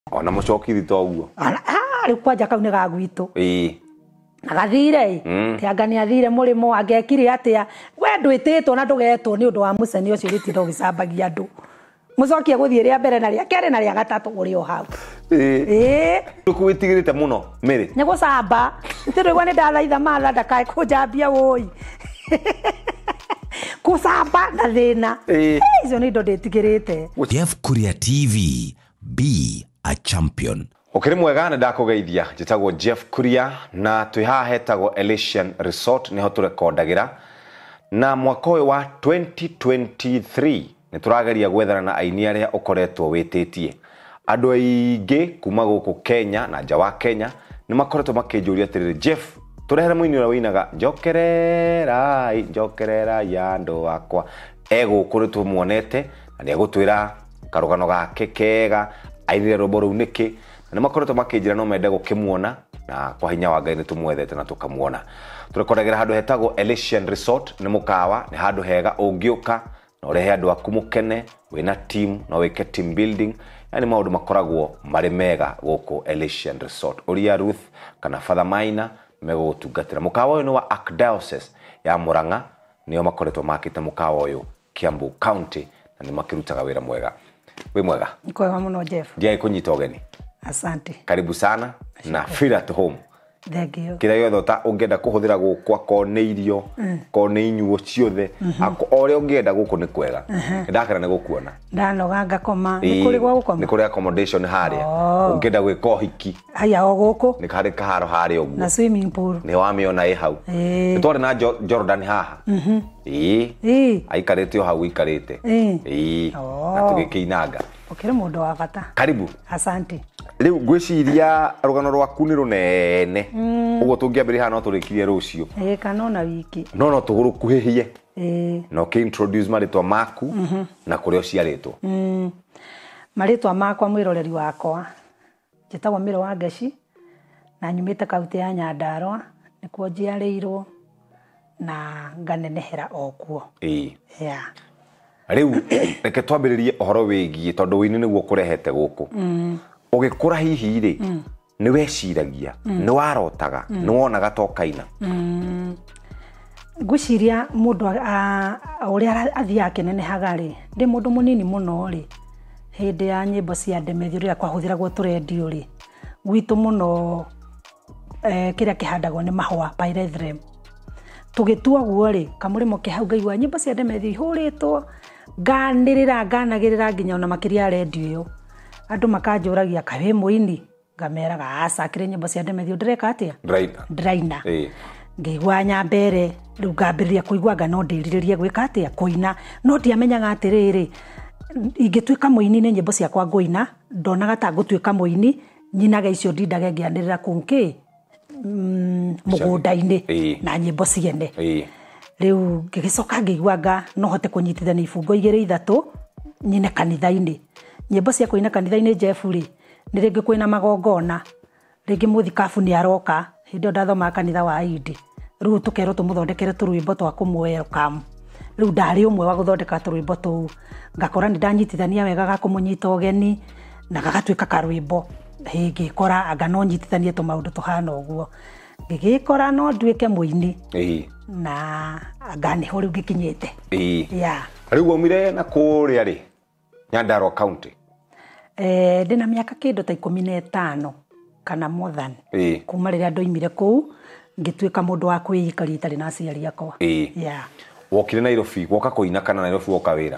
Ona mucokithi to guo. Riu kwanja kau ni gagwito. Agathire tianga ni athire murimo agekire atia we ndwititwo na ndugetwo ni undu wa muceni ucio ritindo gicambagia andu mucokie guthie ria mbere na ria kere na ria gatatu uri o hau tukuitigirite muno miri ni gucamba ntirigwa ni ndathaitha matha ndakae kunjambia woi kusamba na thina icio ni ndo nditigirite. Jeff Kuria TV, be a champion. Okiri mwega na ndakugeithia njitagwo Jeff Kuria na twi haha hetagwo Elysian Resort niho turekondagira na mwaka uyu wa 2023 ni turageria gwethana na aini aria ukoretwo wititie andu aingi kuma guku Kenya na nja wa Kenya ni makoretwo makinjuria atiriri Jeff turehere muini ura winaga njokerera ya andu akwa ego kuri tumuonete na ni agutwira karugano gake kega ainire roboro niki na makoretwo makinjira no mende gukimuona na kwa hinya wa Ngai ni tumwethete na tukamuona. Turekoragira handu hetagwo Elysian Resort ni mukawa ni handu hega ungiuka na urehe andu aku mukene wina team na wike team building yani maundu makoragwo mari mega guku Elysian Resort. Uria Ruth kana Father Maina megutungatira mukawa uyu ni wa Archdiocese ya Murang'a niyo makoretwo makite mukawa uyu Kiambu County na ni makirutaga wira mwega. We mwega Kwega muno Jeff. Ndiye kunyita ugeni. Asante. Karibu sana na feel at home. Thank you. Kira yothe ta ungenda kuhuthira gukwa ko ne irio ko ne inyuo ciothe ako ore ungenda guku ni kwega ndakara ni gukuona ndanoga ngakoma ni kuri gwa gukoma ni kuri accommodation haria ungenda gwika uhiki haya o guku ni kari kaharo haria uguo na swimming pool ni wamiona i hau twari na Jordan haha aikarite o hau ikarite na tugikinanga okere mundu wa bata. Karibu. Asante. Riu gwiciria rugano rwaku ni runene ugo tungiambira hano turikirie rucio kana na wiki no tugurukuhihie no ke introduce maritwa maku na kurio ciaritwo maritwa makwa mwiroreri wakwa njitagwo Miro wa Gaci na nyumite kauti ya Nyandarua nikuo njiarirwo na nganenehera okuo riu reke twambiririe ohoro wigie tondu wini niguo kurehete guku ugikura hihi ri ni weciragia ni warotaga ni wonaga tokaina nguciria mundu uria athia akenenehaga ri ndi mundu munini muno ri hindi ya nyimbo cia ndemethio ria kwahuthiragwo turendio ri gwitu muno kiria kihandagwo ni mahua pyrethrum tugitua guo ri kamurimo kihau ngaigua nyimbo cia ndemethio ihuritwo nganagirira nginya ona makiria radio iyo andu makanjuragia kawe muini ngameraga acakire nyimbo cia ndemethio ndireka atia draina ngigwa nyambere riu ngambiriria kuigua ngano ndiririe gwika atia kuina no ndiamenyaga atiriri ingituika muini ni nyimbo ciakwa nguina ndonaga ta ngutwika muini nyinaga icio ndindage ngiandirira kunki mugunda-ini na nyimbo ciene riu ngigicoka ngigwaga no hote kunyitithania ibungo 2-3 nyine kanitha-ini nyimbo cia kuina kanitha-ini Jeff ri ni ringi kwina magongona ringi muthikabu ni aroka hindo ndathoma kanitha wa Idi riu tukero tumuthondekere turwimbo twa kumwelcome riu ndari umwe wa guthondeka turwimbo tu ngakora ni ndanyitithania wega ga kumunyita ugeni na gagatwika karwimbo ngikora anga no nyitithanie tumaundu tuhana uguo ngikora no ndwike muini na anga ni ho riu ngikinyite riu womire na kuria ri Nyandarua County ndina miaka kindu ta 15 kana more than kuma riria ndoimire kuu ngitwika mundu wa kwiyikaria itari na aciari akwa wokire Nairobi woka kuina kana Nairobi woka wira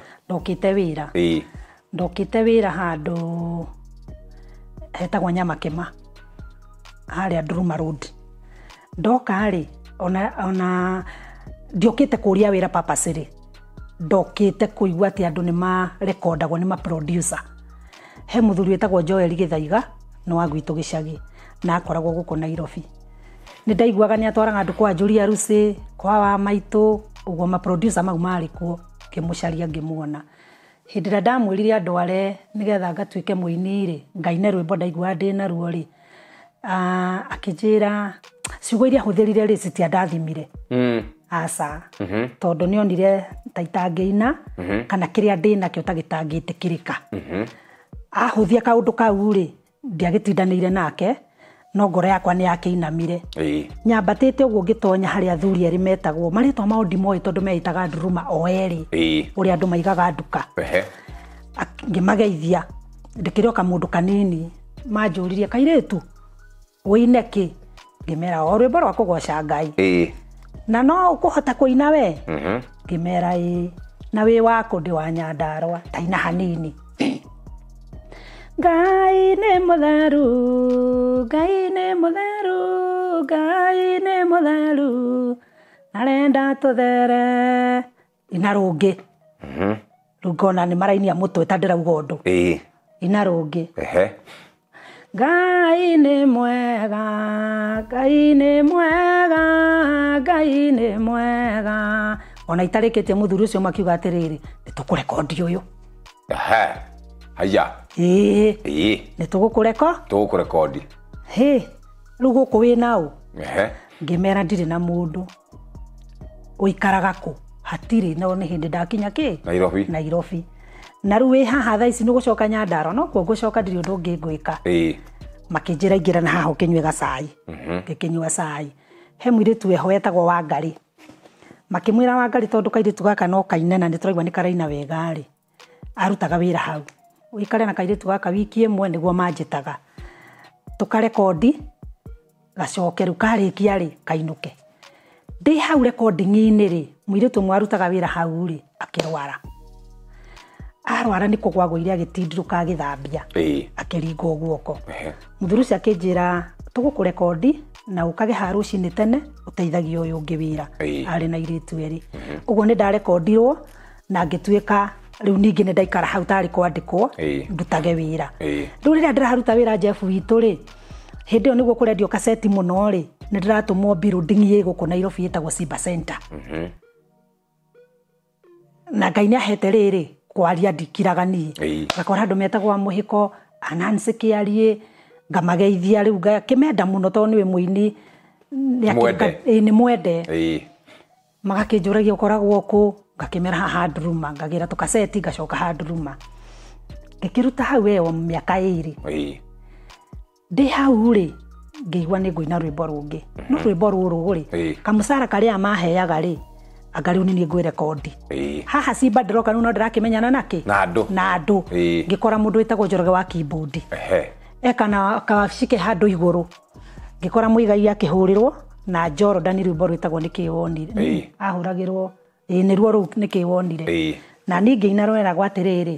ndokite wira handu hetagwo Nyamakema haria Duruma Road ndoka ri ona ndiokite kuria wira papaciri ndokite kuigua ati andu ni ma recordagwo ni ma producer he muthuri wetagwo Joel Githaiga no agwitu gicagi na akoragwo guku Nairobi ni ndaiguaga ni atwaraga andu kwa Julia Rusi kwa wa maitu uguo ma producer mau mari kuo kimucaria ngimuona hindira ndamwirire andware nigetha ngatwike muini ri ngaine rwimbo ndaigua ndina ruo ri akijira ciugo iria huthirire ri citia ndathimire asa tondu ni onire taitangeina kana kiria ndina kio tagitangitikirika ahuthia kaundu kau ri ndiagitindanire nake no ngoro yakwa ni yakiinamire nyambatite uguo ngitonya hari athuri eri metagwo maritwa maudi moi tondu meitaga nduruma oeri uri andu maigaga nduka ngimageithia ndikirioka mundu kanini manjuririe kairetu uineki ngimera o rwimbo rwa kugoca Ngai na no ukuhota kuina we ngimera na wi wako ndi wa Nyandarua taina hanini Ngai ni mutheru Ngai ni mutheru Ngai ni mutheru narenda tuthere ina rungi rugona ni marainia mutwe tandira ugondu ina rungi Ngai ni mwega Ngai ni mwega Ngai ni mwega ona itarikite muthuri ucio makiuga atiriri nitukurekondi uyu haya nitugukurekondi riu guku wi nau ngimera ndiri na mundu uikaraga ku hatiri no ni hindi ndakinya ki Nairobi na riu wi haha thaa ici nigucoka Nyandarua no kuo gucoka ndiri undu ungi ngwika makinjira ingira na haha ukinywe gacai ngikinywa cai he mwiritu eho etagwo Wangari makimwira Wangari tondu kairitu gaka no kaine na nituraigwa ni karaina wega ri arutaga wira hau uikare na kairitu gaka wiki imwe niguo manjitaga tukarekondi gacokeru karikia ri kainuke ndi hau recording-ini ri mwiritu mwarutaga wira hau ri akirwara arwara niko gwagwire agitindiruka agithambia akiringo guoko muthuruci akinjira tugukurekondi na ukage haruci-ini tene uteithagio uyu ungi wira ari na iritu eri uguo ni ndarekondirwo na ngituika riu ningi ni ndaikara hau tari kwandikwo ndutage wira riu riria ndiraruta wira Jeff witu ri hindi yo niguo kurendio kaseti muno ri ni ndiratumwo building ye guku Nairobi etagwo Simba Center na Ngai ni ahete riri kwaria ndikiraga ni ngakora andu metagwo muhiko Anansi Kiarie ngamageithia riu ngakimenda muno tondu ni muini ni mwende magakinjuragia ukoragwo ku ngakimera haha nduruma ngagira tukaseti ngacoka ha nduruma ngikiruta hau eyo miaka iri ndi hau ri ngigwa ni nguina rwimbo rungi no rwimbo ruru ri kamusara karia maheaga ri angariu ni ngwire kondi haha Simba ndiroka no ndirakimenyana naki na andu ngikora mundu etagwo Njoroge wa Kibundi ekana kashike handu iguru ngikora muigai akihurirwo na Jordan rwimbo rwitagwo nikiwonire ahuragirwo ni ruo ru nikiwonire na ningi ina rwera gwatiriri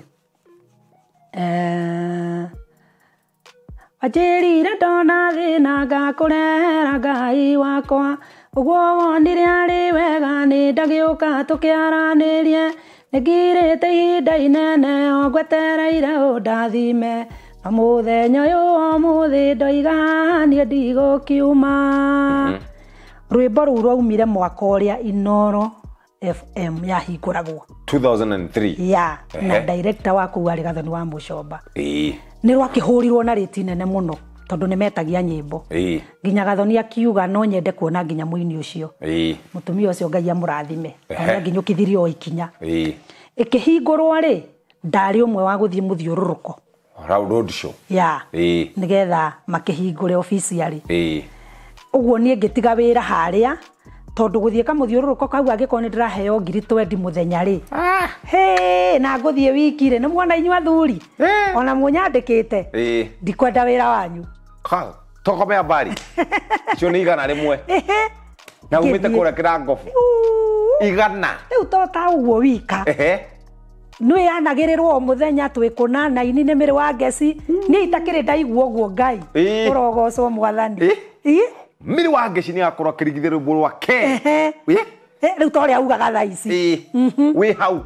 ajirire ndona thina ngakurera Ngai wakwa uguo wonire ari wega ni ndagiuka tukiaranirie nigirite ihinda inene ogwetereire undathime na muthenya uyu muthi ndoiga ni ndigukiuma rwimbo ruru rwaumire mwaka uria Inoro FM yahinguragwo 2003 na director waku ari Gathoni wa Mucomba ni rwakihurirwo na riti nene muno tondu ni metagia nyimbo nginya Gathoni akiuga no nyende kuona nginya muini ucio mutumia ucio Ngai amurathime ona nginya ukithirio ikinya ikihingurwo ri ndari umwe wa guthie muthiururuko road show nigetha makihingure officially uguo nie ngitiga wira haria tondu guthie kamuthiururuko kau agikoni ndiraheo 20 muthenya ri na nguthie wiki ri ni mwona inywa thuri ona munyandikite ndikwenda wira wanyu tokome habari cio ni igana rimwe na umite kura kirangofu igana riu tota uguo wika nwe anagirirwo muthenya twikuna na ini ni miri wa ngeci ni itakire ndaigwo guo Ngai urogocwo mwathani miri wa ngeci ni akorwo kirigithiro rwa ke riu tori augaga thaa ici wi hau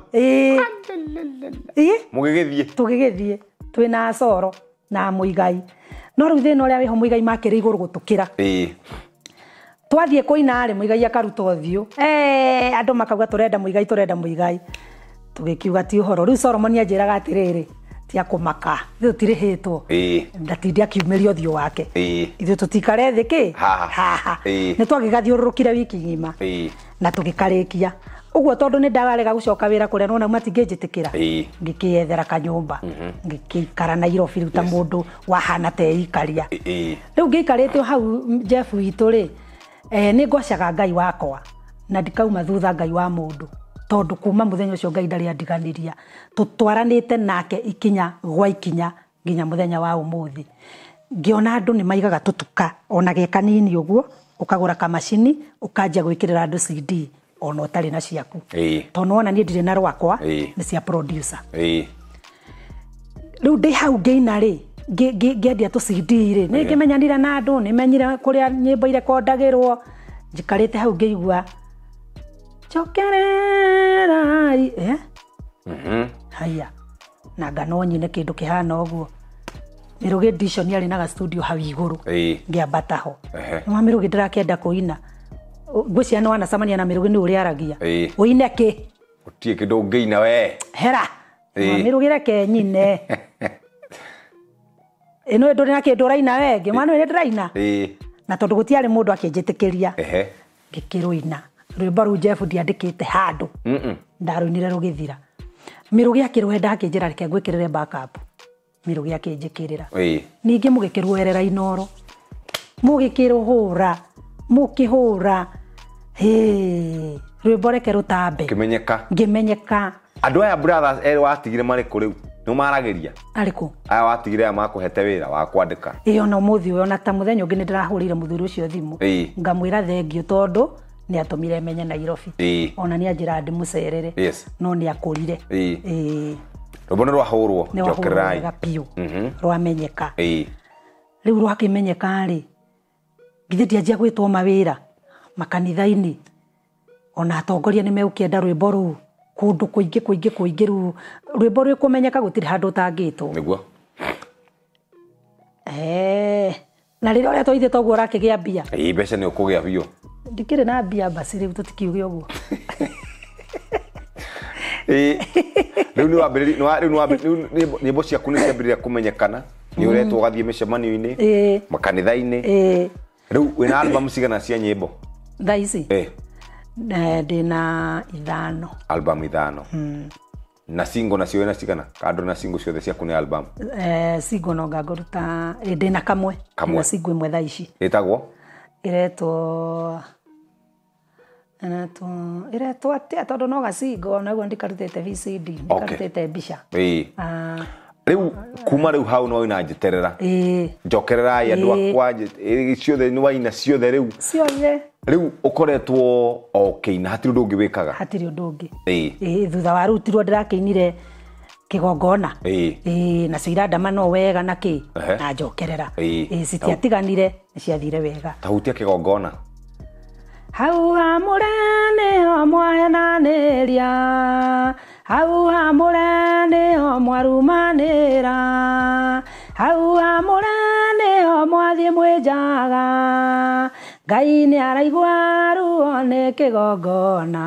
mugigithie tugigithie twina acoro na muigai no riu thina uria wiho muigai makire iguru gutukira twathie kuina ari muigai akaruta uthiu andu makauga turenda muigai tugikiuga ti uhoro riu Solomon anjiraga atiriri tia kumaka riu tirihitwo ndatindia kiumirio thio wake ithu tutikare thiki ni twagigathiururukire wiki ngima na tugikarikia uguo tondu ni ndagarega gucoka wira kuria nona matingĩnjĩtĩkĩra ngĩkĩethera kanyũmba ngĩikara Nairobi ruta mũndũ wahana te ikaria rĩu ngĩikarĩte hau Jeff witũ rĩ nĩ ngocaga Ngai wakwa na ndikauma thutha Ngai wa mũndũ tondu kuma muthenya ucio Ngai ndari andiganiria tutwaranite nake ikinya gwa ikinya nginya muthenya wa umuthi ngiona andu ni maigaga tutuka ona gekanini uguo ukagura kamacini ukanjia gwikirira andu CD ona utari na ciaku tondu ona nie ndire na rwakwa ni cia producer riu ndi hau ngeina ri ngendia tu CD ri ni ngimenyanira na andu ni menyire kuria nyimbo ire kodagirwo njikarite hau ngeigua chokerera haya na ngano nyine kindu kihana uguo Mirugi edition yari na studio hau iguru ngiambata ho no Mirugi ndirakenda kuina ngwiciana no wanacamania na Mirugi ni uri aragia uine ki utie kindu ngeina we hera Mirugi reke nyine eno nduri na kindu raina wenge mwana ni ndiraina na tondu gutiari mundu akinjitikiria ngikiruina rwimbo ru Jeff ndiandikite handu ndaruinire rugithira Mirugi akirwenda akinjira reke ngwikirire backup Mirugi akinjikirira ningi mugikiruerera inoro mugikiruhura mukihura rwimbo reke rutambe ngimenyeka andu aya brothers eri watigire mari kuri no marageria ariku aya watigire ya makuhete wira wa kwandika ona muthi ona ta muthenya ungi ndirahurire muthuri ucio thimu ngamwira thengio tondu ni atumire menye Nairobi ona ni anjira ndi mucerere no ni akurire rubona rwahurwo njokerai piu rwamenyeka riu rwakimenyeka ri githe ndianjia gwitwo mawira makanitha-ini ona atongoria ni meukienda rwimbo ru kundu kuingi ru rwimbo rwi kumenyeka gutiri handu tangitwo niguo na riro ria toithite uguo rakigia mbia mbeca ni ukugia biu ndikire na mbia basi riu tutikiuge uguo riu ni wambiri nyimbo ciaku ni ciambiriria kumenyekana ni uretwo gathie micemanio-ini makanitha-ini riu wina album cigana cia nyimbo thaici ndina 5 album 5 na single nacio wina cigana kando na single ciothe ciaku ni album single no ngagoruta ndina kamwe na single imwe thaici itagwo iretwo atia tondu no gacingo naguo ndikarutite VCD ndikarutite mbica riu kuma riu hau no ina njiterera njokerera andu akwa ciothe ni waina ciothe riu riu ukoretwo na hatiri undu ungi wikaga hatiri undu ungi thutha wa rutirwo ndirakeinire kigongona na cio irandama no wega na ki na njokerera citiatiganire ciathire wega tahutia kigongona hau hamure ho mwahenanĩria hau hamure ho mwarumanĩra hau hamure ho mwathiĩ mwĩnjaga Ngai nĩ araigua ruo nĩ kĩgongona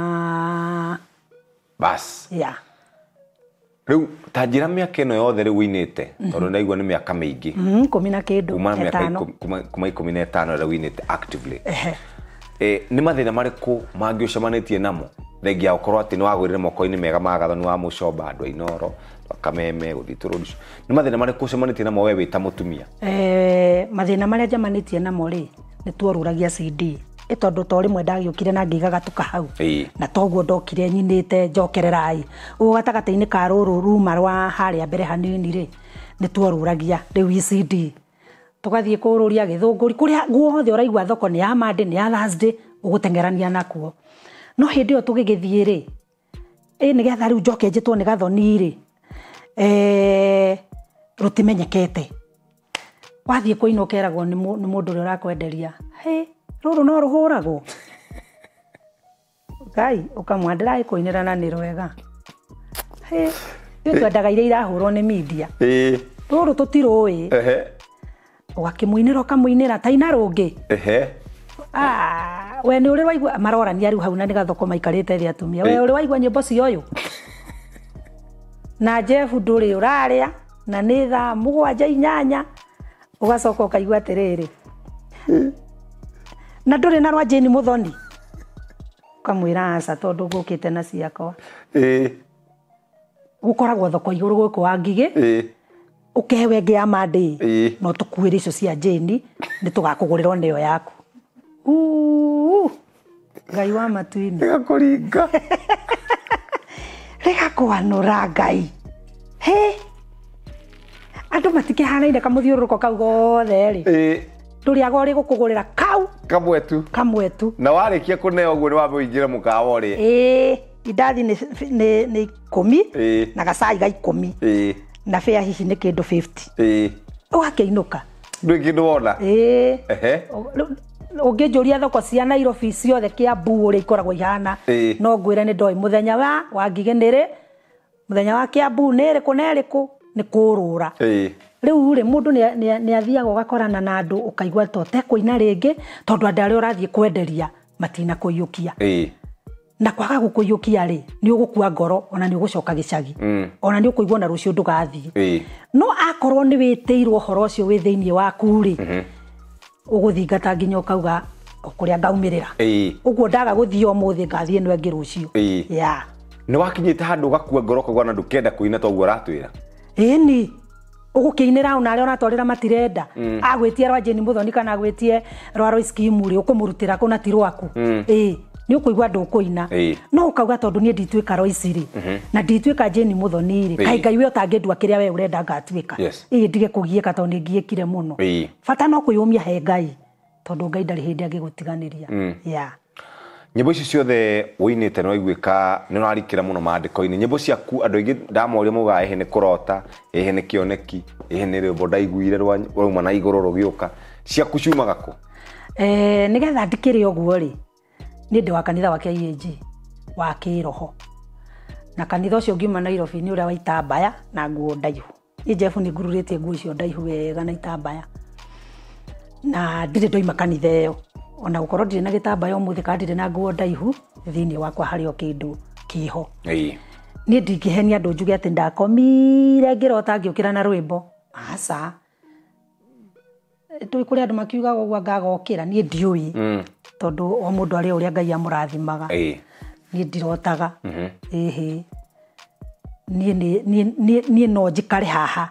bas riu ta njira miaka ino yothe riu winite tondu naigua ni miaka mingi 10 na kindu kuma 15 riu winite actively ni mathina mariku mangiucemanitie namo thengi ya ukorwo ati ni wagwirire moko-ini mega magathani wa mucoba andu ainoro kameme guthiturudicio ni mathina mariku ucemanitie namo we wita mutumia mathina maria njamanitie namo ri ni tuoruragia CD tondu to rimwe ndagiukire na ngigaga tuka hau na toguo ndokire nyinite njokererai ugu gatagata-ini ka ruru ruma rwa haria mbere hanini ri ni tuoruragia riu CD tugathie kururia githunguri kuria guothe uraigwa thoko ni ya Monday ni ya Thursday ugutengerania nakuo no hindi yo tugigithie ri ni getha riu njoke njitwo ni gathoni ri rutimenyekete wathie kuina ukeragwo ni mundu uri urakwenderia ruru no ruhuragwo Ngai ukamwandira ikuinira na ni rwega yo twendaga ire irahurwo ni media ruru tutirui wakimuinira ukamuinira taina rungi we ni uri waigua marorania riu hau na ni gathoko maikarite thi atumia we uri waigua nyimbo cio na Jeff nduri uraria na ni thaa 7:8 ugacoka ukaigua atiriri na nduri na rwa Jane Muthoni kamwira aca tondu ngukite na ciakwa gukoragwo thoko iguru guku wa Ngigĩ ukehewe ngi ya mandi no tukuire icio cia Jane ni tugakugurira ndio yaku Ngai wa matuini gakuringa rega kwanura Ngai he andu matikihanaine kamuthiururuko kau gothe ri nduri agori gukugurira kau kamwetu na warikia kuneo guo ni wambe ingira mukawa ri idathi ni 10 na gacai ga 10 na fare hihi ni kindu 50 ugakeinuka ndu kindu wona ungijuria thoko cia Nairobi ciothe Kiambu uri ikoragwo ihana no ngwire ni ndoi muthenya wa Ngigĩ niri muthenya wa Kiambu niri kuneriku ni kurura riu ri mundu ni athiaga ugakorana na andu ukaigwa tote kuina ringi tondu andu aria urathie kwenderia matina kuyukia na kwaga gukuyukia ri ni ugukua ngoro ona ni ugucoka gicagi ona ni ukuigwa na rucio ndugathie no akorwo ni witiirwo horo cio wi thiini waku ri uguthingata nginya ukauga kuria ngaumirira uguo ndaga guthio umuthi ngathie no ngi rucio ni wakinyite handu ugakua ngoro kugwa na ndukenda kuina toguo ratwira ni ugukiinira ona aria uratwarira matirenda agwitie rwa Jane Muthoni kana agwitie rwa Royce Kimuri ukumurutira kuna tirwaku ni ukuigwa ndukuina no ukauga tondu ni nditwika Royce ri na nditwika Jane Muthoni ri kai Ngai we utangindua kiria we urenda ngatwika ndige kugieka tondu ngiekire muno fata no kuyumia he Ngai tondu Ngai ndari hindi angigutiganiria nyimbo ici ciothe uinite no igwika ni narikira muno maandiko-ini nyimbo ciaku andu ingi ndamoria muga ehe ni kurota ehe ni kioneki ehe ni rwimbo ndaiguire rwauma na iguru rugiuka ciaku ciumaga ku nigetha ndikire oguo ri ni ndi wa kanitha wa KAG wa kiroho na kanitha ucio ngiuma Nairobi ni uria wa itambaya na nguo ndaihu Jeff ni ngururitie nguo icio ndaihu wega na itambaya na ndire ndoima kanitha iyo ona gukorwo ndire na gitambaya umuthi ka ndire na nguo ndaihu thiini wakwa hario kindu kiho ni ndingihenia andu njuge ati ndakomire ngirota ngiukira na rwimbo aca tui kuri andu makiuga gwa ngagokira ni ndiui tondu o mundu ari uria Ngai amurathimaga ni ndirotaga ni no njikare haha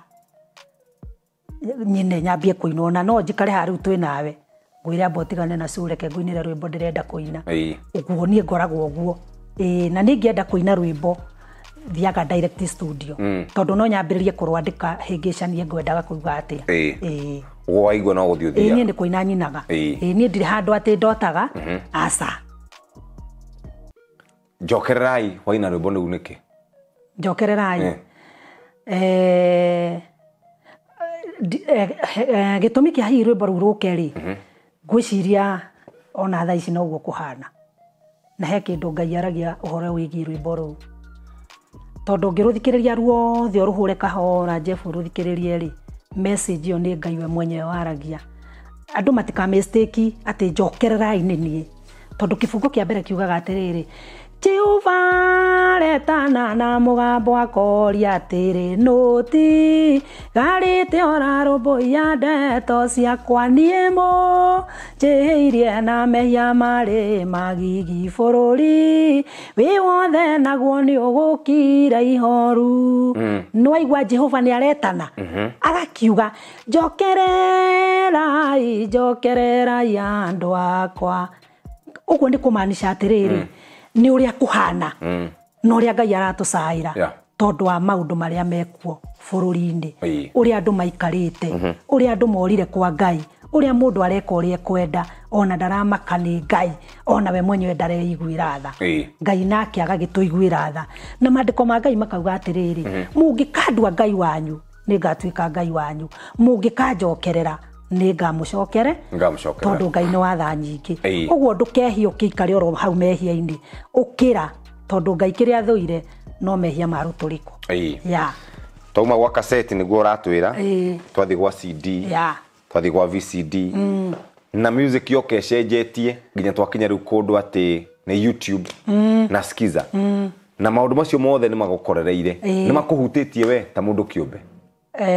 nyine nyambie kuinona no njikare haha riu twi nawe ngwire abotigane na sureke ngwinire rwimbo ndirenda kuina uguo ni ngoragwo uguo na ni ngienda kuina rwimbo thiaga direct studio tondu no nyambiririe kurwandika hingicanie ngwendaga kuiga atia waigwa no guthio thia ni kuina nyinaga ni ndire handu ati ndotaga aca njokererai waina rwimbo ni unike njokererai gitumi kia hi rwimbo ruruke ri gwiciria ona thaa ici no guo kuhana na he kindu Ngai aragia uhoro wigi rwimbo ru tondu ngiruthikiriria ruothe ruhure kahora Jeff ruthikiririe ri message yo ni Ngai we mwenyewe waragia andu matika mistake ati njokererai nini tondu kifungo kia mbere kiugaga atiriri Jehova retana na mugambo akoria atiri noti garite ora robo ya ndeto ciakwa niemo jehirie na mehia mari magigi bururi wi wothe naguo ni ugukira ihoru no aigua Jehova ni aretana agakiuga njokererai andu akwa uguo ni kumaanisha atiriri ni uria kuhana no uria Ngai aratucaira tondu wa maundu maria mekuo bururi-ini uria andu maikarite uria andu morire kwa Ngai uria mundu areka uria kwenda ona ndaramaka ni Ngai ona we mwenyewe ndareiguira tha Ngai nake agagituiguira tha na maandiko ma Ngai makauga atiriri mungikandua Ngai wanyu ni ngatwika Ngai wanyu mungikanjokerera ni ngamucokere tondu Ngai ni wa tha nyingi uguo ndukehia ukikare oro hau mehia-ini ukira tondu Ngai kiria thuire no mehia maruturiku twauma gwa cassette niguo uratwira twathi gwa CD twathi gwa VCD na music yoke cenjetie nginya twakinya riu kundu ati ni YouTube na Skiza na maundu macio mothe ni magukorereire ni makuhutitie we ta mundu kiumbe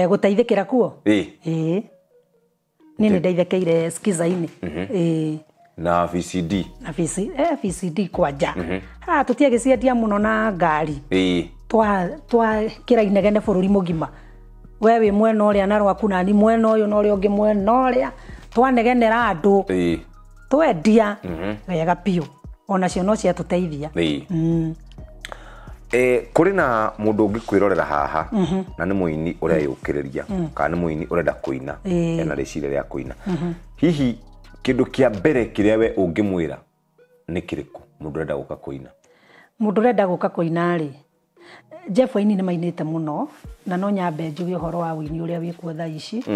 gutaithikira kuo nini ndeithĩkĩire Skiza-ini na VCD na VCD kwanja tutiagiciendia muno na ngari twa kira inegene bururi mugima we wi mwena uria na rwaku nani mwena uyu na uria ungi mwena uria twanegenera andu twendia wega piu ona cio no cia tuteithia kuri na mundu ungikwirorera haha na ni muini uria yukiriria kana ni muini urenda kuina ena ricire ria kuina hihi kindu kia mbere kiria we ungimwira ni kiriku mundu urenda guka kuina mundu urenda guka kuina ri Jeff Waini ni mainite muno na no nyambe njuge horo wa Waini uria wikuo tha ici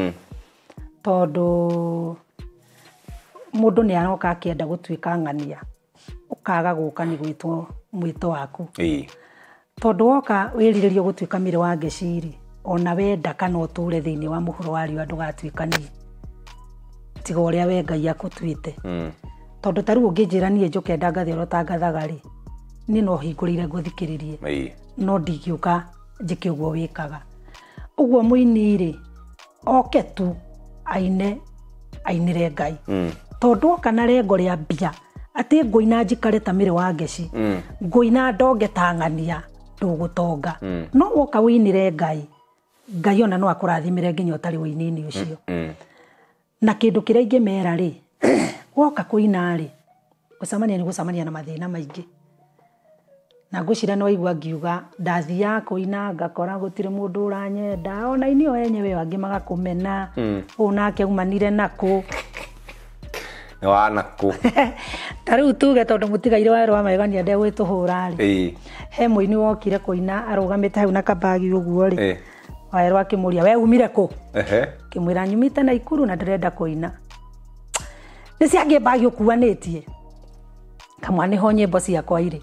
tondu mundu ni aroka akienda gutuika ng'ania ukaga guka ni gwitwo mwito waku tondu woka wiriririo gutuika mire wa ngeciri ona wenda kana uture thiini wa muhuro wa riu andu gatuikanie tiga uria we Ngai akutwite tondu taru unginjira nie njuke ndangathi rotangathaga ri ni no hingurire nguthikiririe no ndigiuka njike uguo wikaga uguo muini ri oke tu ainire Ngai tondu kana rengo ria mbia ati nguina njikare ta mire wa ngeci nguina ndonge ta ng'ania ndugutonga no woka winire Ngai ona no akurathimire nginya utari winini ucio na kindu kiria ingimera ri woka kuina ri gucamania ni gucamania na mathina maingi na ngucira no igua ngiuga ndathia kuina ngakora gutire mundu uranyenda ona inio enyewe wangi magakumena unake umanire nako ni wanaku tariu tuge tondu mutigaire wa rwa magania ndegwituhura ri he muini wokire kuina arugamite hau na kabagi uguo ri waerwa kimuria we umire ku kimwira nyumite na Ikuru na ndirenda kuina niciangie bagi ukuanitie kamwane ho nyimbo ciakwa iri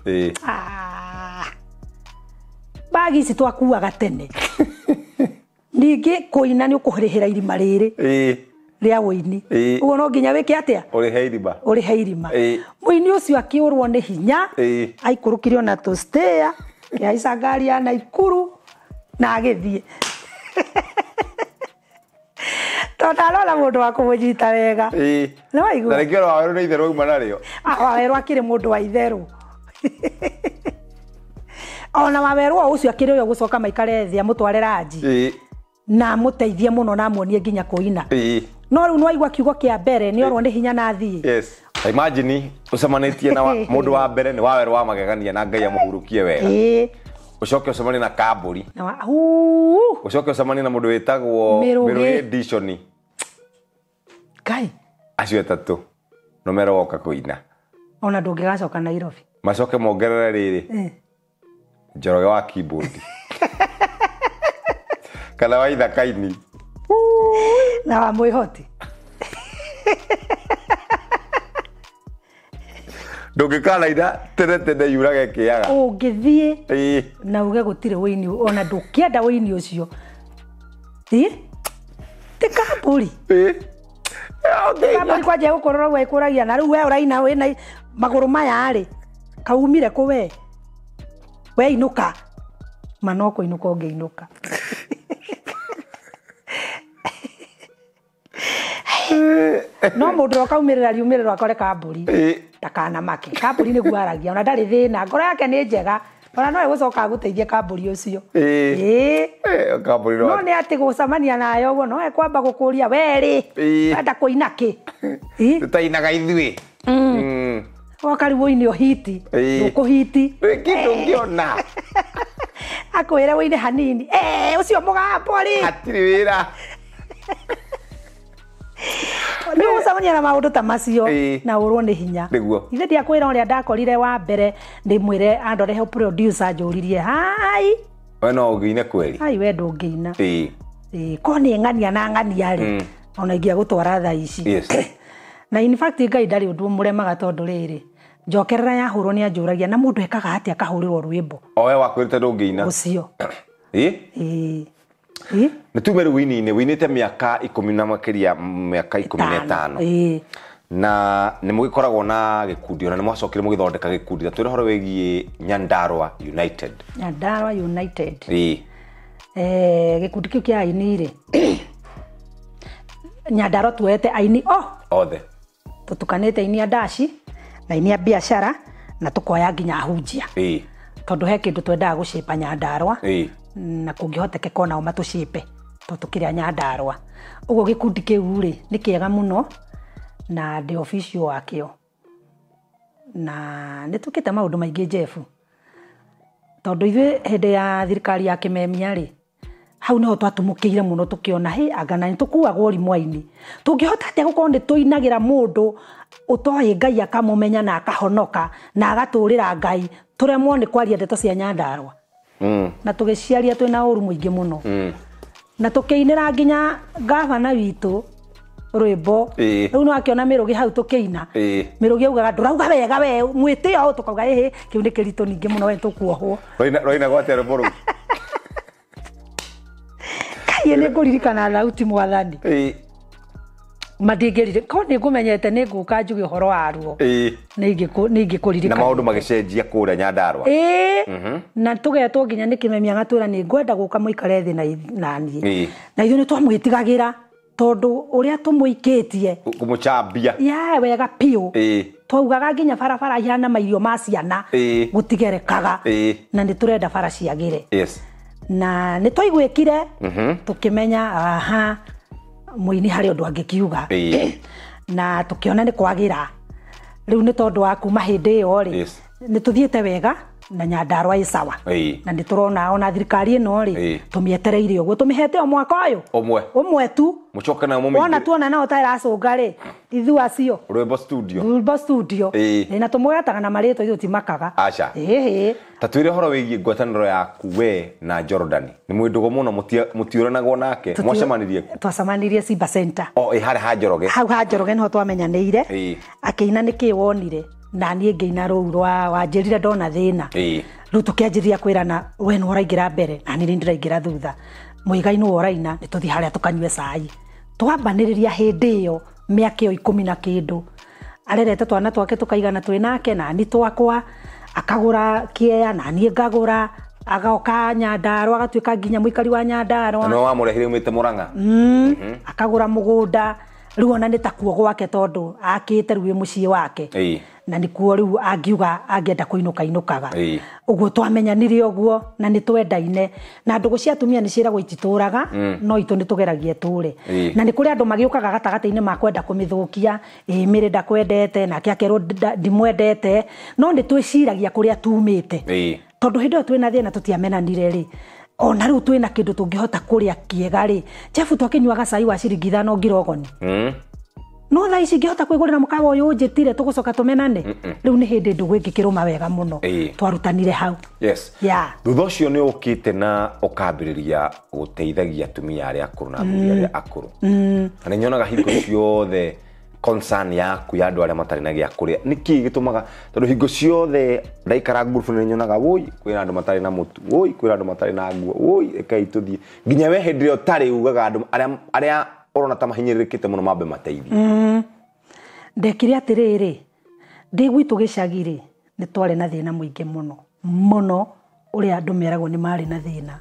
bagi ici twakuaga tene ningi kuina ni ukuhirihira irima riri ria Waini uguo no nginya wike atia uri heirima muini ucio akiurwo ni hinya aikurukire na tostea ya isagari ya Ikuru na agithie tondalora mundu wa kumujita wega no waigua na rekero waweru ni itheru uma nario waweru akire mundu wa itheru ona waweru ucio akire uyo gucoka maikare thia mutware raji na muteithie muno na muonie nginya kuina no riu no waigua kiugo kia mbere ni orwo ni hinya na thie imagine ucemanitie na mundu wa mbere ni waweru wa magegania na Ngai amuhurukie wega ucoke ucemani na Kamburi ucoke ucemani na mundu witagwo Mirugi Edition Ngai acio tatu no mero woka kuina ona ndungigacoka Nairobi macoke mongerere riri Njoroge wa keyboard kana wa Ithakaini na wa Mwihoti ndungikana ida tene yurage kiaga ungithie na uge gutire Waini ona ndukienda Waini ucio ti Kamburi Kamburi kwaje gukorora we kuragia na riu we uraina wina maguru maya ri kaumire ku we inuka manoko inuka ungeinuka no mundu okaumirira riumirira akore Kamburi takana make Kamburi ni guaragia ona ndari thina ngoro yake ni njega ona no egucoka guteithia Kamburi ucio Kamburi no ni ati gucamania nayo uguo no ekwamba gukuria weri enda kuina ki tutainaga ithui wakari Waini ohiti ndukuhiti kindu ngiona akwire Waini hanini ucio mugambo ri atiri wira ni gucamania na maundu ta macio na urwo ni hinya ithe dia kwira uria ndakorire wa mbere ndimwire andorehe producer njuririe hai we no ungiine kweri hai we ndungiina ko ni ng'ania na ng'ania ri ona ingia gutwara tha ici na in fact Ngai ndari undu muremaga tondu riri njokerera ya hurwo ni anjuragia na mundu ekaga ati akahurirwo rwimbo we wakwirite ndungiina ucio Natume Waini winite miaka 10 na makiria miaka 15 na ni mugikoragwo na gikundi ona ni mwacokire mugithondeka gikundi twire horo wegie Nyandarua United gikundi kiu kia aini ri Nyandarua tuete aini othe tutukanite inia dashi na inia biashara na tukoya nginya hunjia tondu he kindu twendaga gucipa Nyandarua na kungihoteke kona uma tucipe to tukiria Nyandarua ugo gikundi kiu ri ni kiega muno na the official wakio na nitukite maundu maingi Jeff tondu ithuĩ hĩndĩ ya thirikari ya Kimemia ri hau niho twatumukire muno tukiona agana ni tukuagwo rimwaini tungihota atia gukorwo ni tuinagira mundu utoye Ngai akamumenya na akahonoka na agaturira Ngai turemwo ni kwaria ndeto cia Nyandarua na tugiciaria twina uru muingi muno na tukiinira nginya gavana witu rwimbo riu no akiona Mirugi hau tukiina Mirugi augaga ndurauga wega we mwitio tukauga kiu ni kirito ningi muno we tukuohwo roina gwate rwimbo ru kai ni kuririkana thauti mwathani mathingirire ko ni ngumenyete ni nguka njugi horo waruo ni ngikuririkana na maundu magicenjia kuria Nyandarua na tugetwo nginya ni Kimemia ngatwira ni ngwenda guka muikare thi na nie na ithu ni twamwitigagira tondu uria tumuikitie kumuchambia wega piu twaugaga nginya barabara ihana mairio ma ciana gutigerekaga na ni turenda bara ciagire na ni twaigwikire tukimenya muini hari undu angikiuga na tukiona ni kwagira riu ni tondu wa kuma hindi yo ri ni tuthiete wega na Nyandarua isawa na ni turona ona thirikari ino ri tumietereire uguo tumihete o mwaka uyu umwe tu mucoka na mumingi ona tuona nao tairacunga ri ithu acio Rwimbo studio na tumugetaga na marito ithu timakaga acha tatwire horo wigie ngwataniro yaku we na Jordan ni mwindugo muno mutiuranagwo nake twacemanirie Simba Center hari ha Njoroge hau ha Njoroge no twamenyanire akiina nikiwonire na nie ngeina ruu wa njirire ndona thina riu tukianjiria kwirana we no uraingira mbere na ni ndiraingira thutha muigainu oraina ni tuthi haria tukanywe cai twambaniriria hindi iyo miaka 10 na kindu arerete twana twake tukaigana twinake na ni twakwa akagura kiea na nie ngagura agoka Nyandarua agatuika nginya muikari wa Nyandarua no amurehire umite Murang'a akagura mugunda riu ona ni takuo gwake tondu akite riu mucii wake na ni kuo riu angiuga angienda kuinukaga uguo twamenyanire uguo na ni twendaine na ndugu cia atumia ni ciragwo itituraga no itu ni tugeragie ture na ni kuri andu magiukaga gatagataine makwenda kumithukia mire ndakwendete na kiakerwo ndimwendete no ni twiciragia kuria tumite tondu hindo twina thina tutiamenanire ri ona riu twina kindu tungihota kuria kiega ri Jeff twakinyuaga cai wa ciringi 5 ngirogoni no tha ici ngihota kwigurira mukawa uyu njitire tugucoka tumenane riu ni hindi ndugu ingikiruma wega muno twarutanire hau thutha ucio ni ukite na ukambiriria guteithagia atumia aria akuru na athuri aria akuru na ni nyonaga hingo ciothe concern yaku ya andu aria matari na gia kuria niki gitumaga tondu hingo ciothe ndaikara group ni nyonaga woi kwina andu matari na mutu woi kwina andu matari na nguo woi ekai tuthie nginya we hindi rio tari ugaga andu aria orona ta mahinyirikite muno mambe mateithie ndekire atiriri ndi gwitu gicagiri ni tware na thina muingi muno uria andu meragwo ni mari na thina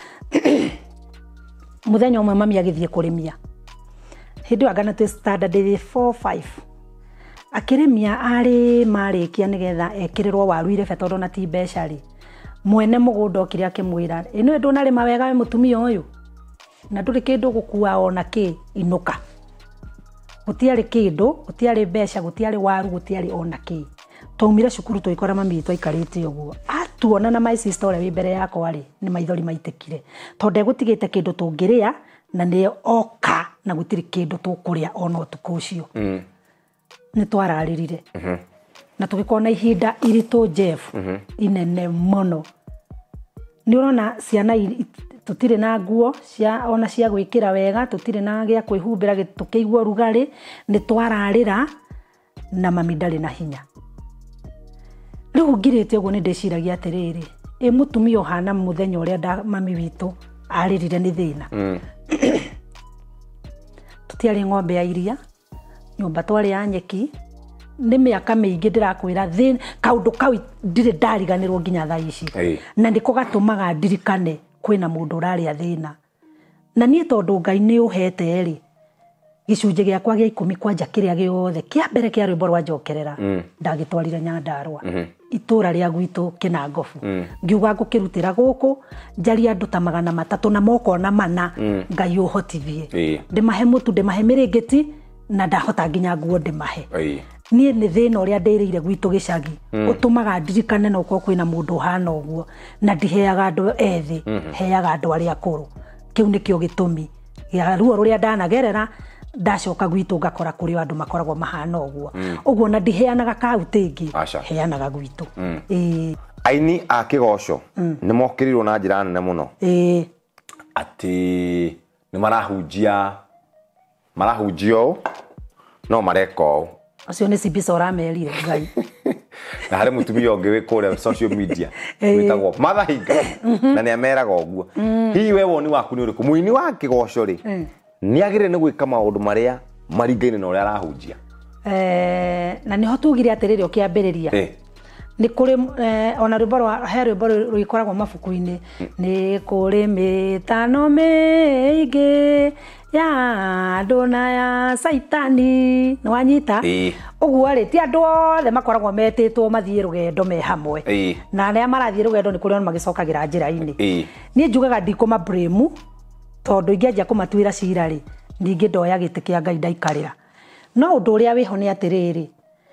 muthenya umwe mami agithie kurimia hindi agana tu standard 4-5 akiremia ari marikia nigetha ekirirwo waru ire betondo na ti mbeca ri mwene mugunda okire akimwira ino ndu nari mawega we mutumia uyu na nduri kindu gukua ona ki inuka gutiari kindu gutiari mbeca gutiari waru gutiari ona ki twaumire cukuru twikora mami twaikarite uguo atuona na my sister ore mbere yakwa ri ni maithori maitekire tonde gutigite kindu tungiria na ni oka na gutiri kindu tukuria ona tukucio ni twararirire na tugikona ihinda iritu Jeff inene mono ni urona ciana tutire na nguo cia ona cia gwikira wega tutire na gia kwihumbira tukiigwa rugari ni twararira na mami ndari na hinya riu ngirite uguo ni ndeciragia atiriri mutumia ohana muthenya uria mami witu aririre ni thina tutiari ng'ombe ya iria nyumba twari ya nyeki ni miaka mingi ndirakwira thina kaundu kau ndire ndariganirwo nginya thaa ici na ndiko gatumaga ndirikane kwina mundu urari athina na nie tondu Ngai ni uhete ri gicunje giakwa gia 10 kwanja kiria giothe kia mbere kia rwimbo rwa Njokerera ndagitwarire Nyandarua itura ria gwitu Kinangofu ngiuga ngukirutira guku njari andu ta 300 na moko na mana ngai uhotithie ndimahe mutu ndimahe mirigiti na ndahota nginya nguo ndimahe nie ni thina uria ndirire gwitu gicagi utumaga ndirikane no ko kwina mundu hana uguo na ndiheaga andu ethi heaga andu aria akuru kiu nikio gitumi ya ruo ruria ndanagerera ndacoka gwitu ngakora kuri andu makoragwo mahana uguo na ndiheanaga kauti ingi heanaga gwitu aini a kigoco ni mokirirwo na njira nene muno ati ni marahunjio no mareko acio ni Sibisa uramerire ngai na hare mutumia ungi wikore social media witagwo Mathahinga na ni ameraga uguo hihi we woni waku ni uriku muini wa kigoco ri ni agire ni gwika maundu maria maringaine na uria arahunjia na niho tugire atiriri ukiambiriria ni kuri ona rwimbo rwa he rwimbo rwikoragwo mabuku-ini ni kuri mitano mingi ya andu na ya saitani ni wanyita uguo ri ti andu othe makoragwo metitwo mathie rugendo me hamwe na aria marathie rugendo ni kuri ona magicokagira njira-ini ni njugaga ndikuma bremu tondu ingianjia kumatuira cira ri ningi ndoya giti kia Ngai ndaikarira no undu uria wiho ni atiriri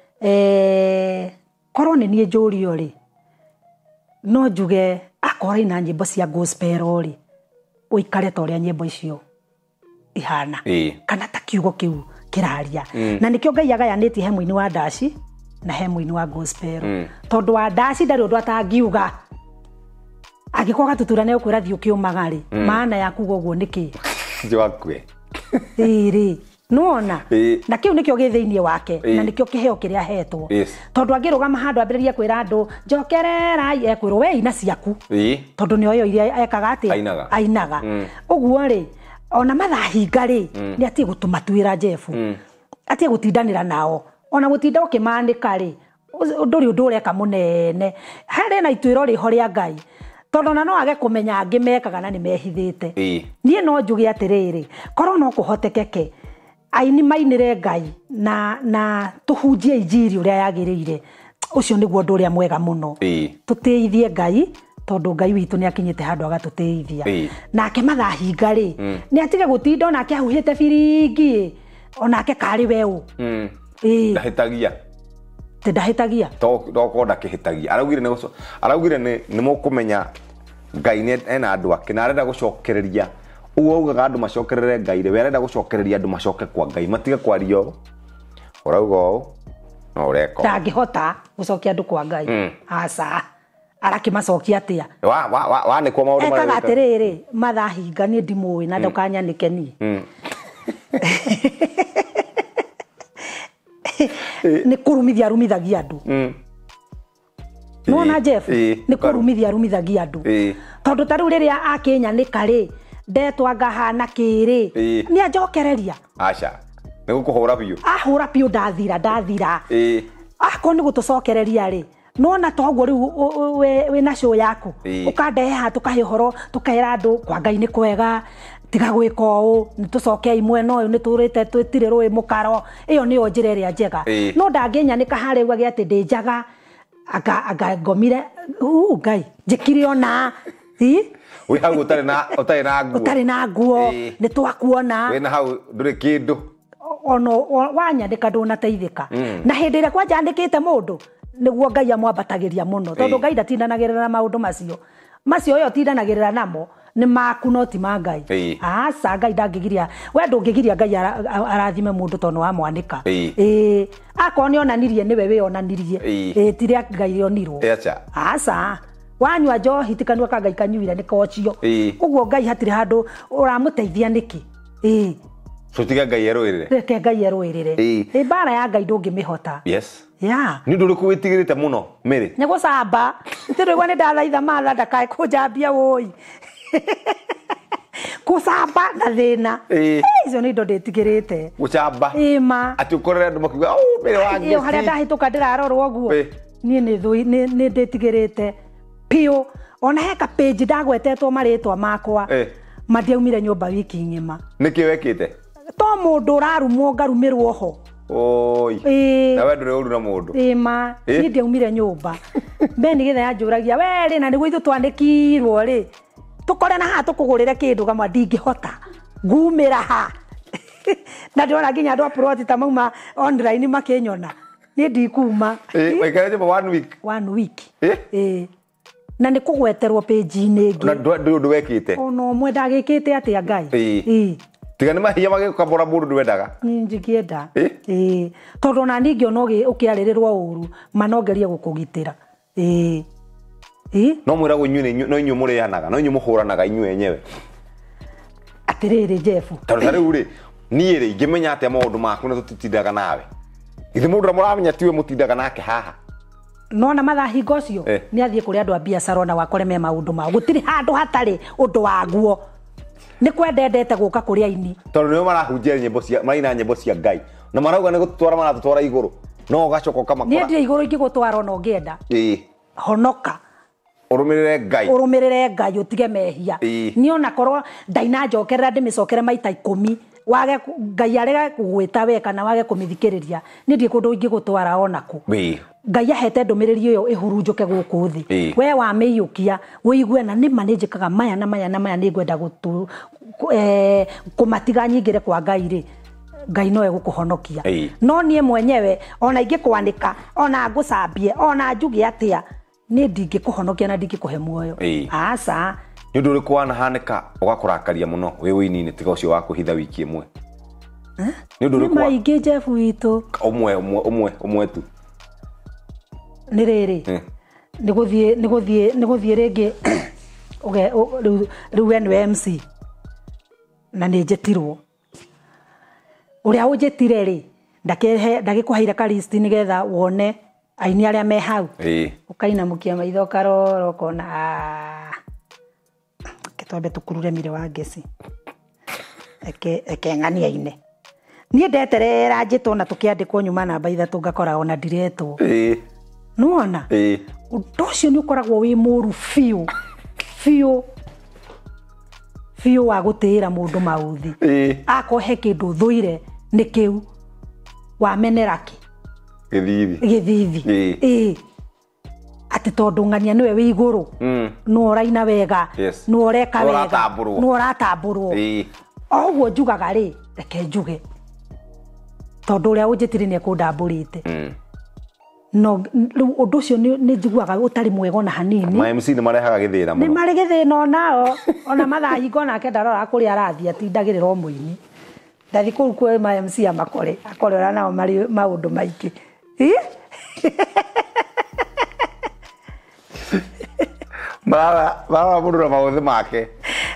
korwo ni nie njurio ri no njuge akora ina nyimbo cia gospel ri uikare ta uria nyimbo icio ihana kana ta kiugo kiu kiraria na nikio Ngai agayanĩtie he muini wa ndaci na he muini wa gospel tondu wa ndaci ndari undu atangiuga agikwa gatuturane ukwira thio kiumaga ri maana yaku goguo niki njwakwe iri nuona na kiu nikio githeinie wake na nikio kiheo kiria hetwo tondu angirugama handu ambiriria kwira andu Njokerera ekwirwo we ina ciaku tondu ni oyo iria ekaga ati ainaga uguo ri ona Mathahinga ri ni ati gutumatuira Jefu ati gutindanira nao ona gutinda ukimandika ri nduri undu ureka munene hari na ituiro ri horia Ngai tondu na no age kumenya angi mekaga na ni mehithite nie no njuge atiriri korwo no kuhotekeke aini mainire Ngai na tuhunjie injiri uria yagiriire ucio niguo undu uria mwega muno tuteithie Ngai tondu Ngai witu ni akinyite handu agatuteithia nake Mathahinga ri ni atige gutinda onake ahuhite biringi onake kari weu ndahitagia ndahitagia to konda kihitagia araugire ni mukumenya Ngai ne ena andu ake na arenda gucokereria uguo ugaga andu macokerere Ngai ri we arenda gucokereria andu macoke kwa Ngai matige kwario urauga no ureko ndangihota gucokia andu kwa Ngai aca arakimacokia atia wa ni kwa maundu mara atiriri Mathahinga ni ndimui na ndukanyanike ni ni kurumithia rumithagia andu no na Jeff ni kurumithia rumithagia andu tondu tariu riria akinyanika ri ndetwanga hana kiri ni anjokereria aca ni gukuhura biu ahura biu ndathira ako ni gutucokereria ri no na toguo riu we na show yaku ukandehe ha tukahe horo tukahera andu kwa Ngai ni kwega tiga gwika uu nitucoke imwena uyu niturite twitire rui mukaro iyo ni njira iria njega no ndanginyanika hari uga ati ndinjaga aga ngomire Ngai njikire ona we hau utari na nguo ni twakuona we na hau nduri kindu ono wanyandika ndunateithika na hindi ria kwanja andikite mundu niguo Ngai amwambatagiria muno tondu Ngai ndatindanagirira na maundu macio yo tindanagirira namo ni maku no ti ma Ngai aca Ngai ndangigiria we ndungigiria Ngai arathime mundu tondu wa mwanika akoni onanirie niwe we onanirie tiria Ngai onirwo aca wanywa njohi tikanua ka Ngai kanyuire ni kocio uguo Ngai hatire handu uramuteithia niki so tiga Ngai eruirire reke Ngai eruirire bara ya Ngai ndungimihota ni ndu riku witigirite muno Mary ni gucamba ntirigwa ni ndathaitha matha ndakae kunjambia woi kusamba na thina icio ni ndo nditigirite gucamba ma ati ukorere andu makiuga Mary wangi iyo haria ndahituka ndirarorwo guo ni nditigirite pio ona heka page ndagwetetwo maritwa makwa mathiaumire nyumba wiki ngima niki wekite to mundu rarumwo ngarumirwo ho oi Ĩĩ. na wewe ndure uru na mundu ma Ĩ. ni ndiaumire nyumba Beni githa yanjuragia we ri na niguo ithu twandikirwo ri tukore na ha tukugurire kindu gamwa ndingihota ngumira ha na ndona nginya andu a plot ta mauma online makinyona ni ndikuma waikare kwa 1 week 1 week Eh? na ni kugweterwo page-inĩ na ĩngĩ ndu wekite ona ũmwe ndagĩkĩte atĩa ngai Ĩ. tiga ni mahia magikabora mundu ndwendaga ninjikienda Ĩ. tondu na ningi ona ukiaririrwo uru manongerie gukugitira no mwira go inyue no inyue murianaga no inyue muhuranaga inyue enyewe atiriri Jeff tondu tari uri nie ri ngimenya ate maundu maku na tutitindaga nawe ithe mundu ra muramenya tiwe mutindaga nake haha nona mathahingo cio ni athie kuri andu a biacara ona wakore me maundu ma gutiri handu hatari undu waguo ni kwendendete guka kuri aini tondu niwe marahunjia nyimbo cia marina nyimbo cia ngai na marauga ni gutwara maratutwara iguru no gacoka kamakora ni ndie iguru ingigutwara ona ungienda honoka urumirire ngai utige mehia ni ona korwo ndaina njokerera ndimicokere maita 10 wage ngai arega kugwita we kana wage kumithikiriria ni ndie kundu ingigutwara onaku ngai ahete ndumiriri iyo ihurunjuke guku thi we wa miyukia wiigue na ni manejikaga maya na maya na maya ni ngwenda gutu kumatiga nyingire kwa ngai ri ngai noe gukuhonokia no nie mwenyewe ona ingikwanika ona ngucambie ona njugi atia ni ndingikuhonokia na ndingikuhe muoyo aca ni ndu riku wanahanika ugakurakaria muno wi wini tiga ucio wa kuhitha wiki imwe ni ndu riku maingi Jeff witu umwe tu ni riri niguthie ringi riu we MC na ni njetirwo uria unjetire ri ndagikuhaire ka list nigetha wone aini aria me hau ukaina mukia maitho karoro kona kitwambe tukurure mire wa ngeci eke ngania ine nie ndeterera njitwo na tukiandikwo nyuma namba 3 ngakora ona ndiretwo nuona undu ucio ni ukoragwo wi muru fiu wa gutira mundu mauthi akohe kindu thuire ni kiu wa meneraki githithi ati tondu ngania niwe wi iguru no oraina wega no oreka wega no oratamburwo oguo njugaga ri reke njuge tondu uria unjitiri ni kundamburite no undu ucio ni njiguaga utari mwega na hanini ma MC ni marehaga githira muno ni mari githina nao ona mathahingo nake ndarora kuri arathia atindagirira muini ndathi kuu kwa ma MC amakore akorera nao mari maundu maingi mara mundu maundu make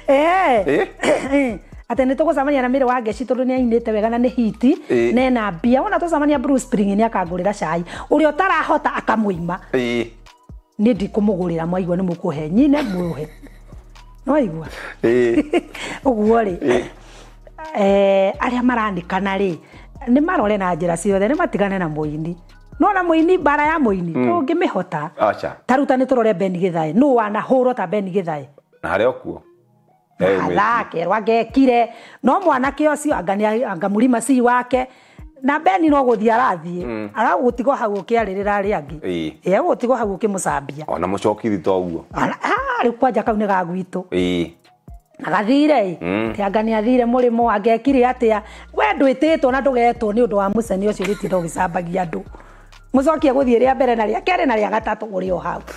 ate ni tugucamania na mire wa ngeci tondu ni ainite wega na ni hiti nena mbia ona tucamania Bruce Spring ni akangurira cai uria utarahota akamuima ni ndikumugurira mwaigua ni mukuhe nyine muhe no igua uguo ri aria marandikana ri ni marore na njira ciothe ni matigane na muini no na muini bara ya muini ungimihota acha taruta ni turore Beni Githae no wana huro ta Beni Githae na haria okuo alake rwagekire no mwanake ucio anga murima si wake na Beni no guthia arathie ara gutigo hau ukiaririra ari angi gutigo hau ukimucambia ona mucokithi to uguo ri kwanja kau ni gagwitu agathire ti anga ni athire murimo agekire atia we ndwititwo na ndugetwo ni undu wa muceni ucio ritindo gicambagia andu mucokie guthie ria mbere na ria kere na ria gatatu uri o hau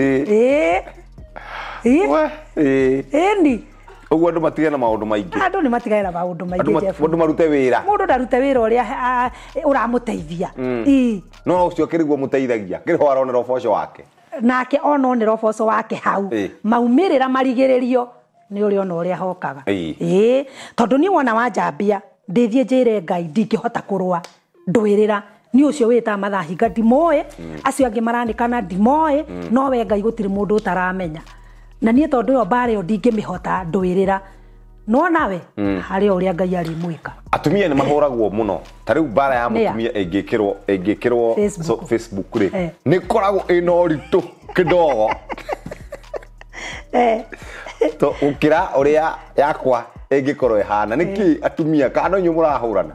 ni uguo andu matige na maundu maingi andu ni matige na maundu maingi Jeff mundu marute wira mundu ndarute wira uria uramuteithia no ucio kiriguo muteithagia kiriho aronera uboco wake nake ononera uboco wake hau maumirira marigiririo ni uri ona uria hokaga tondu ni wona wanjambia ndithie njire ngai ndingihota kurwa ndwirira ni ucio wita mathahinga ndimoe acio angi marandikana ndimoe no we ngai gutiri mundu utaramenya na nie tondu yo bare yo ndingimihota ndwirira no nawe hari uria ngai ari mwika atumia ni mahoragwo muno tariu bara ya mutumia engikirwo Facebook ri ni koragwo ina uritu kidogo to ukira uria yakwa ĩngĩkorwo ĩhana nĩkĩ atumia kana inyuĩ mũrahũrana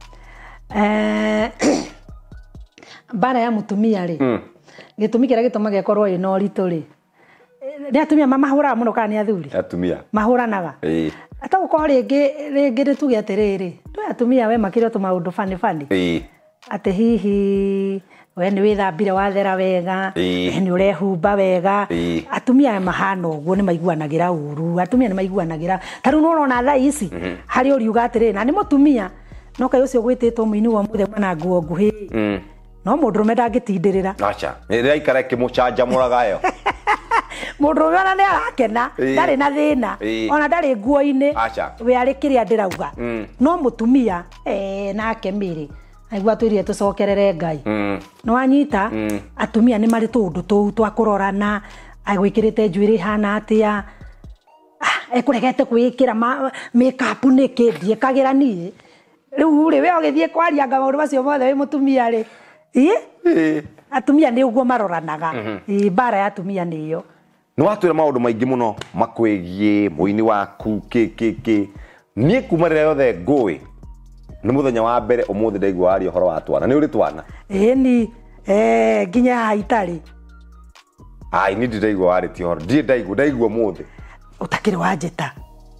bara ya mutumia rĩ gĩtũmi kĩrĩa gĩtũmaga ĩkorwo ĩna ũritũ rĩ nĩ atumia mahũraga mũno kana nĩ athuri atumia mahũranaga ata gũkorwo rĩngĩ nĩ tuge atĩrĩrĩ tũĩ atumia we makĩrĩ tũmaũndũ bani atĩ hihi we nĩ wĩthambire wathera wega nĩ ũrehumba wega atumia mahana ũguo nĩ maiguanagĩra ũru atumia nĩ maiguanagĩra ta rĩu nĩũrona thaa ici harĩ ũriuga atĩrĩrĩ na nĩ mũtumia no kaĩ ũcio gwĩtĩtwo mũini wa mũthenya na nguo nguhĩ no mũndũrũme ndangĩtindĩrĩra acha ĩraikara ĩkĩmũcanjamũraga yo mũndũrũme ona nĩ arakena ndarĩ na thĩna ona ndarĩ nguo-inĩ we arĩ kĩrĩa ndĩrauga no mũtumia nake mĩrĩ aigua twĩrire tũcokerere Ngai nĩ wanyita atumia nĩ marĩ tũndũ tũu twa kũrorana agwĩkĩrĩte njuĩrĩ hana atĩa ekũregete kwĩĩkĩra makeup nĩkĩ ndiĩkagĩra niĩ rĩu rĩ we ũgĩthiĩ kwarianga maũndũ macio mothe wĩ mũtumia rĩ atumia nĩ ũguo maroranaga bara ya atumia nĩyo nĩ watwĩra maũndũ maingĩ mũno makwĩgiĩ mũini waku kĩ niĩ kuma rĩrĩa yothe ngũĩ nĩ mũthenya wa mbere ũmũthĩ ndaigua waria ũhoro wa twana nĩ ũrĩ twana ĩni nginya haha itarĩ niĩ ndiraigua warĩtie ũhoro ndaigua mũthĩ ũtakĩrĩ wanjĩta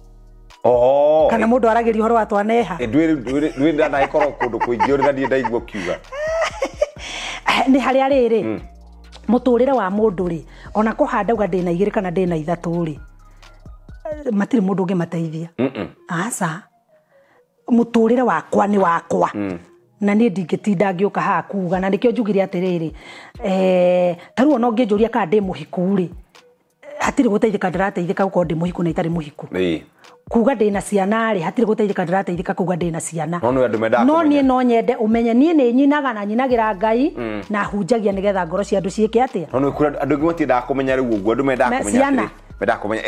Oh. Kana mundu aragĩria horo watu aneha. Ndwĩ ndanagĩkorwo kũndũ kũingĩ ũrĩ na ndiĩ ndaigua kiuga. Nĩ harĩa rĩrĩ. Mũtũrĩre wa mũndũ rĩ, ona kũhanda uga ndĩna 2 kana ndĩna 3 rĩ. Matirĩ mũndũ ũngĩ mateithia. Aca. Mũtũrĩre wakwa nĩ wakwa. Na niĩ ndingĩtinda ngĩũka haha kuga na nĩkĩo njugire atĩrĩrĩ. Taruo no ngĩnjũria kana ndĩ mũhiku rĩ. Hatirĩ gũteithĩka ndĩrateithĩka gũkorwo ndĩ mũhiku na itarĩ mũhiku. Kuga ndĩna ciana rĩ, hatirĩ gũteithĩka ndĩrateithĩka kuga ndĩna ciana. No niĩ no nyende ũmenye niĩ nĩ nyinaga na nyinagĩra Ngai na hunjagia nĩgetha ngoro cia andũ ciĩke atĩa. No nĩ andũ angĩ matiendaga kũmenya rĩu ũguo andũ mendaga kũmenya. Mendaga kũmenya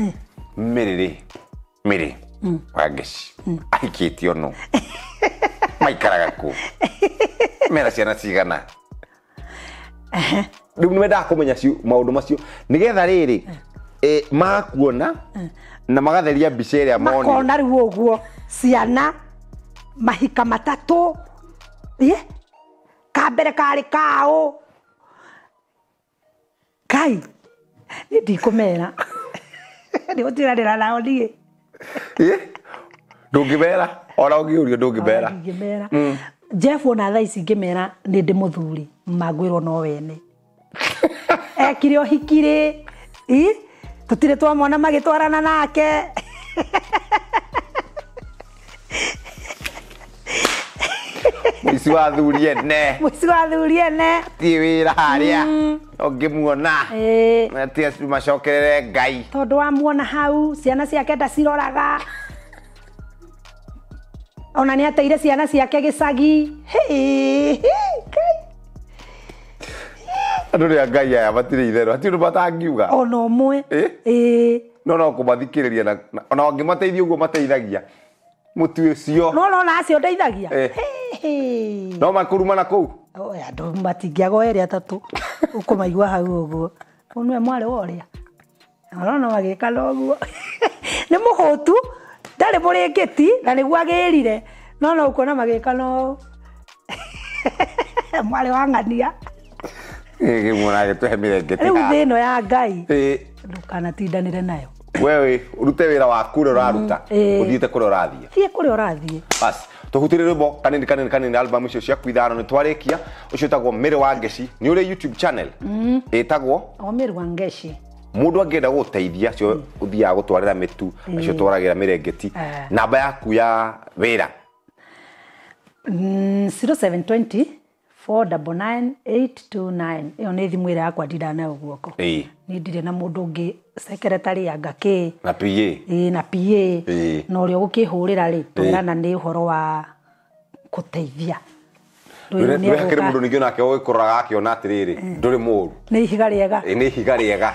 Mĩrĩ Wangeci ahikĩtio no. Maikaraga kũ? Mena ciana cigana? Rĩu nĩ mendaga kũmenya maũndũ macio nĩgetha rĩrĩ makuona na magatheria mbica ĩrĩa moni. Makona rĩu ũguo ciana mahika 3 kambere karĩ kao Kai nĩ ndikũmera nĩ gũtiranĩra nao niĩ ndũngĩmera ona ũngĩũrio ndũngĩmera. Jeff ona thaa ici ngĩmera nĩ ndĩ mũthuri magwĩrwo no wene ekire ũhikire tutire twamona magĩtwarana nake Mũici wa thuri ene ti wĩra harĩa ũngĩmuona ati macokerere Ngai tondũ wamuona hau ciana ciake ndaciroraga ona nĩ ateire ciana ciake gĩcagi andũ rĩa Ngai aya matirĩ itherũ hatirĩ matangiuga ona ũmwe no kũmathikĩrĩria na ona ũngĩmateithia ũguo mateithagia mũtu ũcio no acio ndeithagia no makũrumana kũu andũ matingĩaga erĩ atatũ ũkũmaigua hau ũguo ũnwe mwarĩ worĩa no magĩka ũguo nĩ mũhũtu ndarĩ mũrĩngĩti na nĩguo agĩrire no ũkuona magĩka no mwarĩ wa ng'ania gĩmũna gĩtũhe mĩrengeti rĩu thĩno ya Ngai ndũkanatindanĩre nayo wewe urute wĩra waku ũrĩa ũraruta ũthiĩte kũrĩa ũrathiĩ thiĩ kũrĩa ũrathiĩ basi tũhutire rwĩmbo kanini album icio ciaku ithano nĩ twarĩkia ũcio ũtagwo Mĩrĩ Wangeci nĩ ũrĩ YouTube channel ĩtagwo Mĩrĩ Wangeci mũndũ angĩenda gũteithia cio ũthiaga gũtwarĩra mĩtu acio twaragĩra mĩrengeti namba yaku ya wĩra 0720 499 iyo nĩ thimũ ĩrĩa yakwa ndinda nayo guoko nĩ ndirĩ na mũndũ ũngĩ secretary ya ngake na PA na PA no ũrĩa ũgũkĩhũrĩra rĩ twĩrana nĩ ũhoro wa gũteithia nĩ hakĩrĩ mũndũ ningĩ nake ũgĩkũraga akĩona atĩrĩrĩ ndũrĩ mũru nĩ ihiga rĩega nĩ ihiga rĩega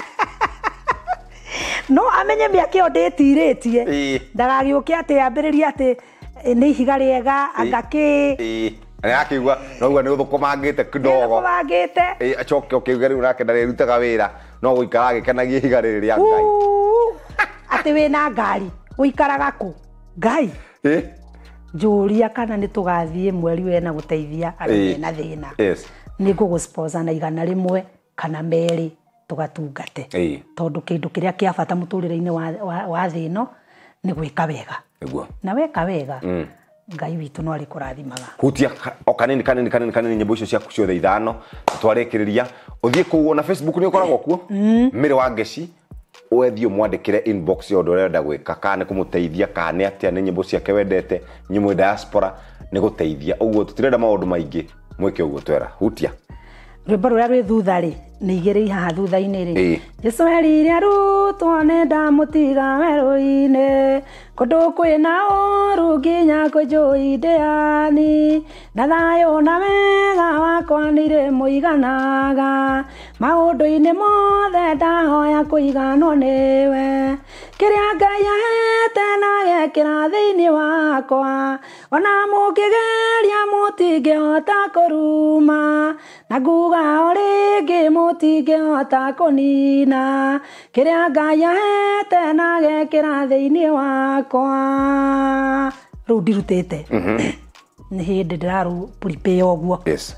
no amenye mĩaka ĩyo ndĩtirĩtie ndagagĩũke atĩ ambĩrĩria atĩ nĩ ihiga rĩega angake akigwa no uga nĩ ũthũkũmangĩte kidogo acoke ũkĩuga rĩu nake ndarĩrutaga wĩra no gũikara agĩkenagia ihiga rĩrĩ rĩa Ngai atĩ wĩna ngari uikaraga ku ngai Julia kana nĩ tũgathiĩ mweri wena gũteithia arĩa na thĩna nĩ ngũgũsponsor na 100 kana 2 tũgatungate tondũ kĩndũ kĩrĩa kĩa bata mũtũrĩre-inĩ wa thĩ ĩno nĩ gwĩka wega na weka wega ngai witũ no arĩ kũrathimaga hutia o kanini nyimbo icio ciaku ciothe 5 twarekereria uthie kuo na Facebook ni ukoragwo kuo Mĩrĩ wa Ngeci wethio mwandikire inbox yo ndorenda gwika kana kumuteithia kana atia ni nyimbo ciake wendete nyimbo diaspora ni guteithia uguo tutirenda maundu maingi mwike uguo twera hutia rwimbo rũrĩa rwĩ thutha rĩ nĩ igĩrĩ haha thutha-inĩ rĩ Jesũ erire arutwo nĩndamũtiga werũ-inĩ kũndũ kwĩna ũru nginya kwĩnjũi ndĩani na thayũ na wega wakwa nĩirĩ mũiganaga maũndũ-inĩ mothe ndahoya kũiganwo nĩwe kĩrĩa Ngai ahete na gĩkĩra thĩinĩ wakwa ona mũngĩgeria mũtingĩhota kũruma na nguga o rĩngĩ mũtingĩhota kũnina kĩrĩa Ngai ahete na gĩkĩra thĩinĩ wakwa rĩu ndirutĩte nĩ hĩndĩ ndĩrarũ prepare ũguo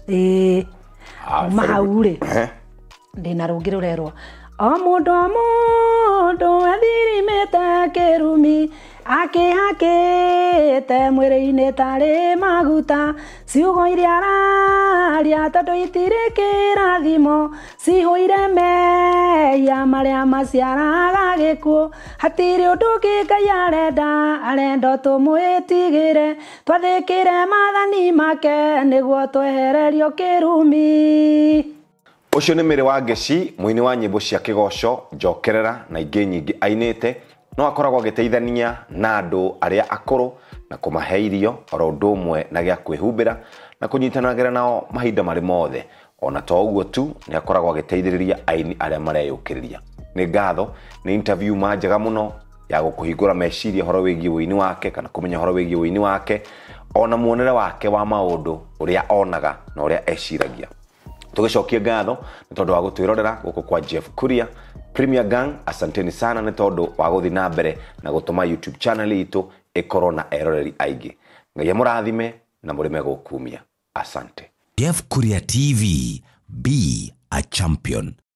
mahau rĩ ndĩna rũngĩ rũrerwo o mũndũ athirimĩte kĩrumi akĩhakĩte mwĩrĩ-inĩ tarĩ maguta ciugo iria araria tondũ itirĩ kĩrathimo cihũire mehia marĩa maciaraga gĩkuũ hatirĩ ũndũ ũngĩ Ngai arenda tũmwĩtigĩre twathĩkĩre maathani make nĩguo twehererio kĩrumi ucio nĩ Mĩrĩ wa Ngeci mũini wa nyĩmbo cia kĩgoco njokerera na ingĩ nyingĩ ainĩte no akoragwo agĩteithania na andũ arĩa akũrũ na kũmahe irio oro ũndũ ũmwe na gĩa kwĩhumbĩra na kũnyitanagĩra nao mahinda marĩ mothe ona to ũguo tu nĩ akoragwo agĩteithĩrĩria aini arĩa mareyũkĩrĩria nĩ ngatho nĩ interview manjega mũno ya gũkũhingũra meciria horo wĩgiĩ ũini wake kana kũmenya horo wĩgiĩ ũini wake ona muonere wake wa maũndũ ũrĩa onaga na ũrĩa eciragia tugicokia ngatho nĩ tondũ wa gũtwĩrorera gũkũ kwa Jeff Kuria Premier Gang asanteni sana nĩ tondũ wa gũthiĩ na mbere na gũtũma YouTube channel itũ ĩkorwo na eroreri aingĩ Ngai amũrathime na mũrĩme gũkumia asante Jeff Kuria TV, be a champion.